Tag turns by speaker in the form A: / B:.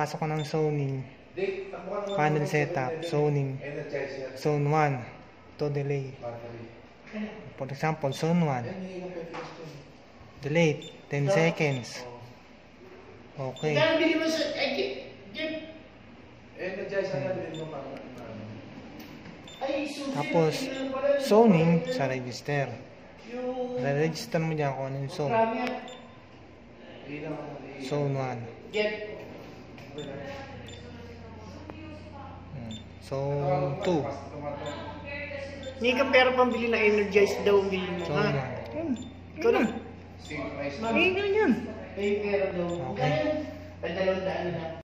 A: Pasok ko ng zoning. Panel setup, zoning. Zone 1. To delay. For example, zone 1. Delay 10 seconds. Okay. Tapos, zoning sa register. Re-register mo dyan kung ano yung zone. Zone 1. Zone 2.
B: Hindi ka pera pambili na energized daw ang bilhin mo.
A: Zone 1.
B: Ikaw na. Hindi ka yan.
A: Okay.
B: Ay, 200 na.